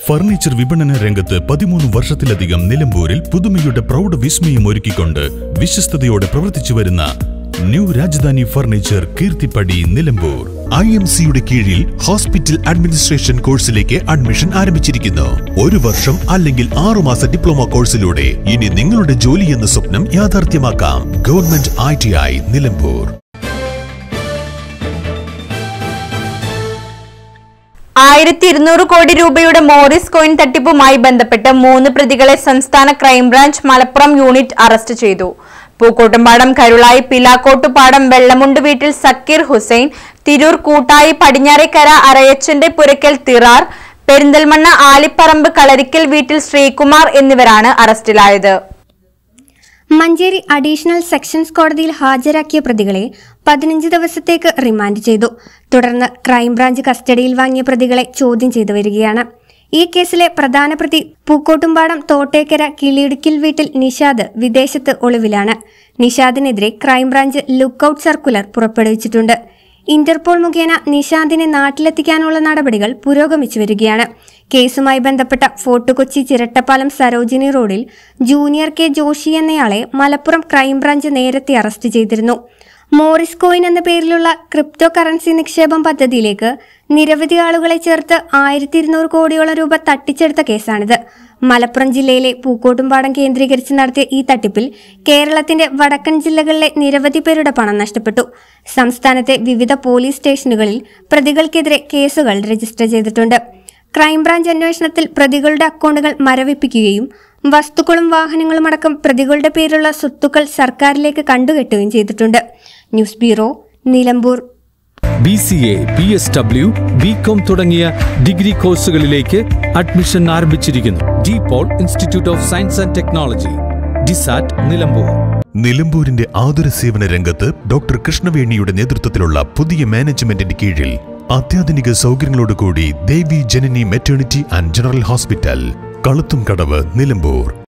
Furniture വിപണന രംഗത്ത് 13 വർഷത്തിലധികം നിലമ്പൂരിൽ പുതുമയുടെ പ്രൗഢ വിസ്മയം ഒരുക്കിക്കൊണ്ട് വിശ്വസ്തയോടെ പ്രവർത്തിച്ചു വരുന്ന ന്യൂ രാജധാനി ഫർണിച്ചർ കീർത്തിപ്പടി നിലമ്പൂർ. IMCയുടെ കീഴിൽ ഹോസ്പിറ്റൽ അഡ്മിനിസ്ട്രേഷൻ കോഴ്സിലേക്ക് അഡ്മിഷൻ ആരംഭിച്ചിരിക്കുന്നു. 1 വർഷം അല്ലെങ്കിൽ 6 മാസ ഡിപ്ലോമ കോഴ്സിലൂടെ ഇനി നിങ്ങളുടെ ജോലി എന്ന സ്വപ്നം യാഥാർത്ഥ്യമാക്കാം. Government ITI Nilambur. 1200 കോടി രൂപയുടെ മോറിസ് കോയിൻ തട്ടിപ്പുമായി ബന്ധപ്പെട്ട് 3 പ്രതികളെ സംസ്ഥാന ക്രൈംബ്രാഞ്ച് മലപ്പുറം യൂണിറ്റ് അറസ്റ്റ് ചെയ്തു. പൂക്കോട്ടുംപാടം കരുളായി പിലാക്കോട്ടുപാടം വെള്ളമുണ്ട് വീട്ടിൽ സക്കീർ ഹുസൈൻ, തിരൂർ കൂട്ടായി പടിഞ്ഞാറേക്കര അരയച്ചന്റെ പുരക്കൽ തിറാർ, പെരിന്തൽമണ്ണ ആലിപ്പറമ്പ് കളരിക്കൽ വീട്ടിൽ ശ്രീകുമാർ എന്നിവരാണ് അറസ്റ്റിലായത്. മഞ്ചേരി അഡീഷണൽ സെഷൻസ് കോടതിയിൽ ഹാജരാക്കിയ പ്രതികളെ 15 ദിവസത്തേക്ക് റിമാൻഡ് ചെയ്തു. തുടർന്ന് ക്രൈംബ്രാഞ്ച് കസ്റ്റഡിയിൽ വാങ്ങിയ പ്രതികളെ ചോദ്യം ചെയ്തു വരികയാണ്. ഈ കേസിലെ പ്രധാന പ്രതി പൂക്കോട്ടുംപാടം തോട്ടേക്കര കിളിയിടുക്കിൽ വീട്ടിൽ നിഷാദ് വിദേശത്ത് ഒളിവിലാണ്. നിഷാദിനെതിരെ ക്രൈംബ്രാഞ്ച് ലുക്കൌട്ട് സർക്കുലർ പുറപ്പെടുവിച്ചിട്ടുണ്ട്. ഇന്റർപോൾ മുഖേന നിഷാദിനെ നാട്ടിലെത്തിക്കാനുള്ള നടപടികൾ പുരോഗമിച്ചു വരികയാണ്. കേസുമായി ബന്ധപ്പെട്ട ഫോർട്ട് കൊച്ചി ചിരട്ടപ്പാലം സരോജിനി റോഡിൽ ജൂനിയർ കെ ജോഷി എന്നയാളെ മലപ്പുറം ക്രൈംബ്രാഞ്ച് നേരത്തെ അറസ്റ്റ് ചെയ്തിരുന്നു. മോറിസ് കോയിൻ എന്ന പേരിലുള്ള ക്രിപ്റ്റോ കറൻസി നിക്ഷേപം പദ്ധതിയിലേക്ക് നിരവധി ആളുകളെ ചേർത്ത് 1200 കോടിയോളം രൂപ തട്ടിച്ചെടുത്ത കേസാണിത്. മലപ്പുറം ജില്ലയിലെ പൂക്കോട്ടുംപാടം കേന്ദ്രീകരിച്ച് നടത്തിയ ഈ തട്ടിപ്പിൽ കേരളത്തിന്റെ വടക്കൻ ജില്ലകളിലെ നിരവധി പേരുടെ പണം നഷ്ടപ്പെട്ടു. സംസ്ഥാനത്തെ വിവിധ പോലീസ് സ്റ്റേഷനുകളിൽ പ്രതികൾക്കെതിരെ കേസുകൾ രജിസ്റ്റർ ചെയ്തിട്ടുണ്ട്. ക്രൈംബ്രാഞ്ച് അന്വേഷണത്തിൽ പ്രതികളുടെ അക്കൗണ്ടുകൾ മരവിപ്പിക്കുകയും വസ്തുക്കളും വാഹനങ്ങളും അടക്കം പ്രതികളുടെ പേരിലുള്ള സ്വത്തുക്കൾ സർക്കാരിലേക്ക് കണ്ടുകെട്ടുകയും ചെയ്തിട്ടുണ്ട്. News bureau, Nilambur. BCA, PSW, BCom തുടങ്ങിയ ഡിഗ്രി കോഴ്സുകളിലേക്ക് അഡ്മിഷൻ ആരംഭിച്ചിരിക്കുന്നു. DPOL institute of science and technology, DSAT Nilambur. നിലമ്പൂരിന്റെ ആതുര സേവന രംഗത്ത് ഡോക്ടർ കൃഷ്ണവേണിയുടെ നേതൃത്വത്തിലുള്ള പുതിയ മാനേജ്മെന്റിന്റെ കീഴിൽ അത്യാധുനിക സൗകര്യങ്ങളോടുകൂടി Devi Janani maternity and general hospital, Kaluthumkadavu, Nilambur.